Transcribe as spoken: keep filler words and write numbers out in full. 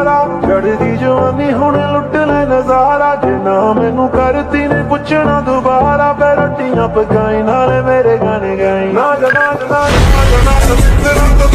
यारा चढ़दी जवानी हुण लुट ले नजारा जे ना मैनू करती ने पुछना दोबारा पे रोटियां पकाई नाले मेरे गाने गाई ना जना जना ना जना